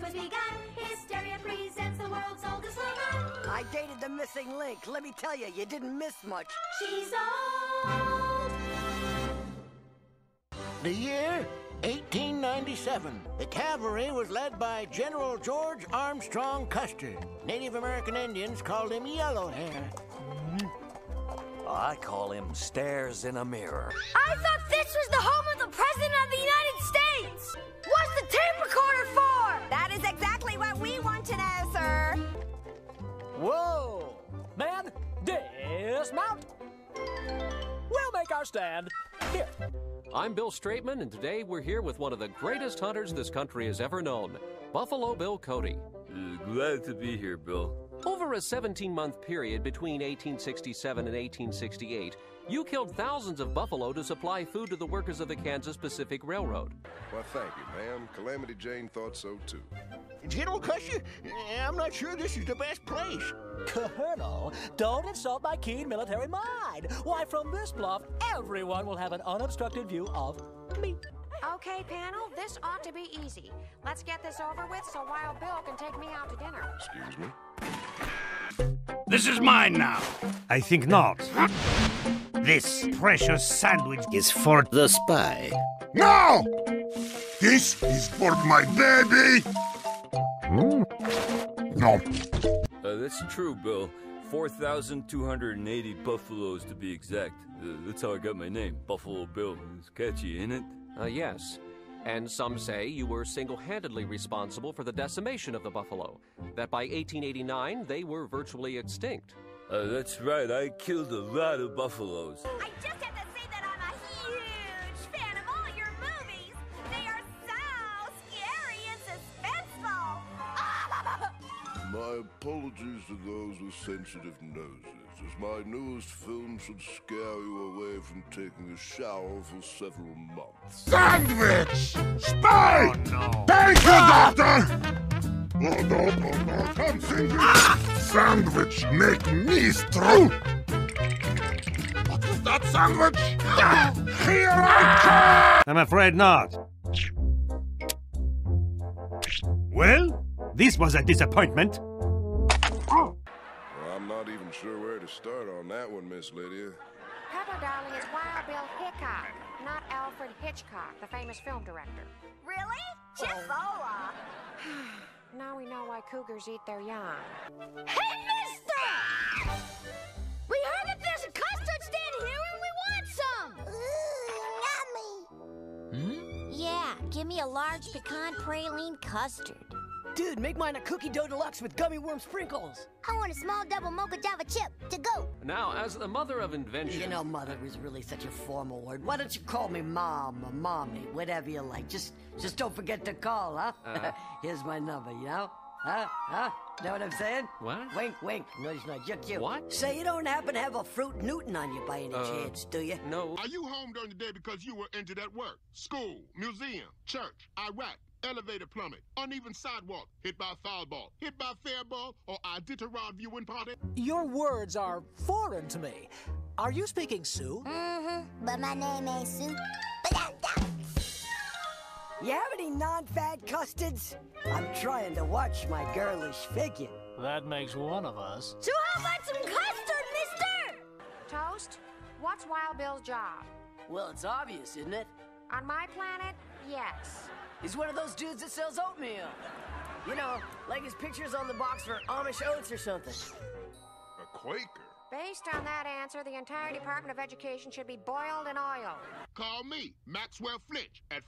was begun. Hysteria presents the world's oldest woman. I dated the missing link. Let me tell you, you didn't miss much. She's old. The year 1897. The cavalry was led by General George Armstrong Custer. Native American Indians called him Yellow Hair. I call him Stairs in a Mirror. I thought this was the home of the President of the United States! What's the tape recorder for? That is exactly what we want to know, sir. Whoa! Man, dismount! We'll make our stand here. I'm Bill Straitman, and today we're here with one of the greatest hunters this country has ever known, Buffalo Bill Cody. Glad to be here, Bill. Over a 17-month period between 1867 and 1868, you killed thousands of buffalo to supply food to the workers of the Kansas Pacific Railroad. Well, thank you, ma'am. Calamity Jane thought so, too. General Custer, I'm not sure this is the best place. Colonel, don't insult my keen military mind. Why, from this bluff, everyone will have an unobstructed view of me. Okay, panel, this ought to be easy. Let's get this over with so Wild Bill can take me out to dinner. Excuse me? This is mine now. I think not. This precious sandwich is for the spy. No! This is for my baby! No. That's true, Bill. 4,280 buffaloes to be exact. That's how I got my name, Buffalo Bill. It's catchy, ain't it? Yes. And some say you were single-handedly responsible for the decimation of the buffalo, that by 1889 they were virtually extinct. That's right. I killed a lot of buffaloes. I just have to say that I'm a huge fan of all your movies. They are so scary and suspenseful. My apologies to those with sensitive noses, as my newest film should scare you away from taking a shower for several months. Sandwich! Spy! Oh, no. Thank you, Doctor! No, come sandwich! Sandwich make me strong! What was that sandwich? Here I come! I'm afraid not. Well, this was a disappointment. Well, I'm not even sure where to start on that one, Miss Lydia. Pepper, darling, is Wild Bill Hickok, not Alfred Hitchcock, the famous film director. Really? Chipola. Now we know why cougars eat their young. Hey, mister! We heard that there's a custard stand here and we want some! Yummy. Yeah, give me a large pecan praline custard. Dude, make mine a cookie dough deluxe with gummy worm sprinkles. I want a small double mocha java chip to go. Now, as the mother of invention... You know, mother is really such a formal word. Why don't you call me mom or mommy, whatever you like. Just don't forget to call, huh? Here's my number, you know? Huh? Know what I'm saying? What? Wink, wink. No, it's not just you. What? Say you don't happen to have a Fruit Newton on you by any chance, do you? No. Are you home during the day because you were injured at work, school, museum, church, Iraq, elevator plumbing, uneven sidewalk, hit by foul ball, hit by fair ball, or Iditarod viewing party? Your words are foreign to me. Are you speaking Sioux? But my name ain't Sue. You have any non-fat custards? I'm trying to watch my girlish figure. That makes one of us. So how about some custard, mister? Toast, what's Wild Bill's job? Well, it's obvious, isn't it? On my planet, yes. He's one of those dudes that sells oatmeal. You know, like his picture's on the box for Amish oats or something. A Quaker? Based on that answer, the entire Department of Education should be boiled in oil. Call me, Maxwell Flinch, at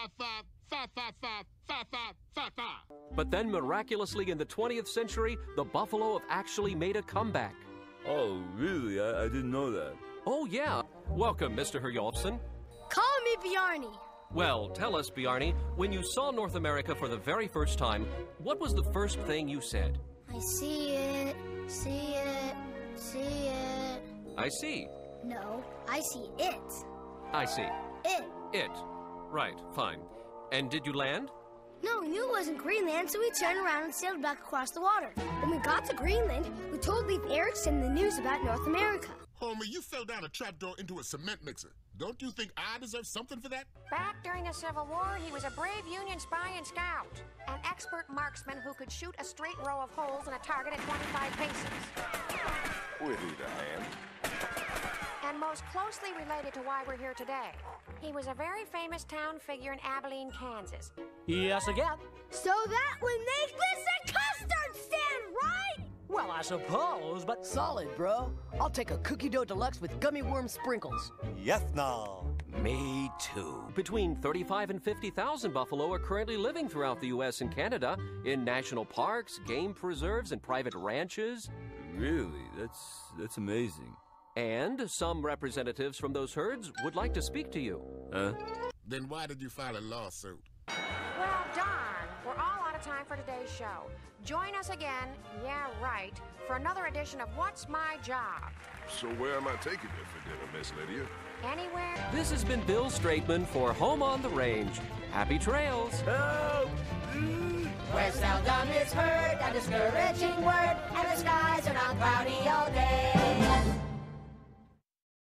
555-555-5555. But then, miraculously, in the 20th century, the buffalo have actually made a comeback. Oh, really? I didn't know that. Oh, yeah. Welcome, Mr. Herjolfsson. Call me Bjarni. Well, tell us, Bjarni, when you saw North America for the very first time, what was the first thing you said? I see it, see it, see it. I see. No, I see it. I see. It. It. Right, fine. And did you land? No, we knew it wasn't Greenland, so we turned around and sailed back across the water. When we got to Greenland, we told Leif Erikson the news about North America. Homie, you fell down a trapdoor into a cement mixer. Don't you think I deserve something for that? Back during the Civil War, he was a brave Union spy and scout. An expert marksman who could shoot a straight row of holes in a target at 25 paces. Witty to hand. And most closely related to why we're here today. He was a very famous town figure in Abilene, Kansas. Yes, again. So that would make this a custard stand, right? Well, I suppose, but... Solid, bro. I'll take a cookie dough deluxe with gummy worm sprinkles. Yes, now. Me too. Between 35 and 50,000 buffalo are currently living throughout the U.S. and Canada in national parks, game preserves, and private ranches. Really? That's amazing. And some representatives from those herds would like to speak to you. Huh? Then why did you file a lawsuit? Well, darn. We're all out of time for today's show. Join us again, yeah, right, for another edition of What's My Job? So where am I taking you for dinner, Miss Lydia? Anywhere? This has been Bill Straitman for Home on the Range. Happy trails. Help! Where seldom is heard a discouraging word, and the skies are not cloudy all